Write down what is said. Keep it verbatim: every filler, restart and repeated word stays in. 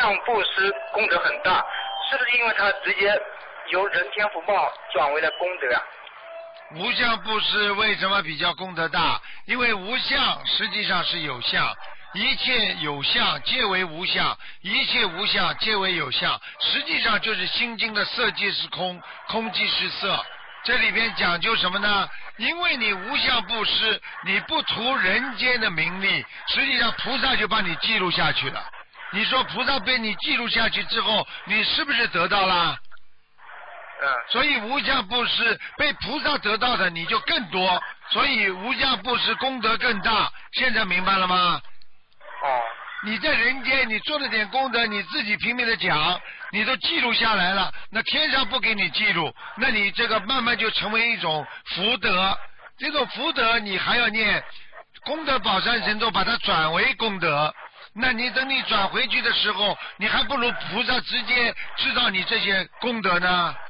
相布施功德很大，是不是因为他直接由人天福报转为了功德啊？ 无相布施为什么比较功德大？因为无相实际上是有相，一切有相皆为无相，一切无相皆为有相，实际上就是心经的色即是空，空即是色。这里边讲究什么呢？因为你无相布施，你不图人间的名利，实际上菩萨就把你记录下去了。你说菩萨被你记录下去之后，你是不是得到了？ 嗯。 所以无相布施被菩萨得到的你就更多，所以无相布施功德更大。现在明白了吗？ 哦。 你在人间你做了点功德，你自己拼命的讲，你都记录下来了，那天上不给你记录，那你这个慢慢就成为一种福德，这种福德你还要念功德宝山神咒把它转为功德，那你等你转回去的时候，你还不如菩萨直接知道你这些功德呢。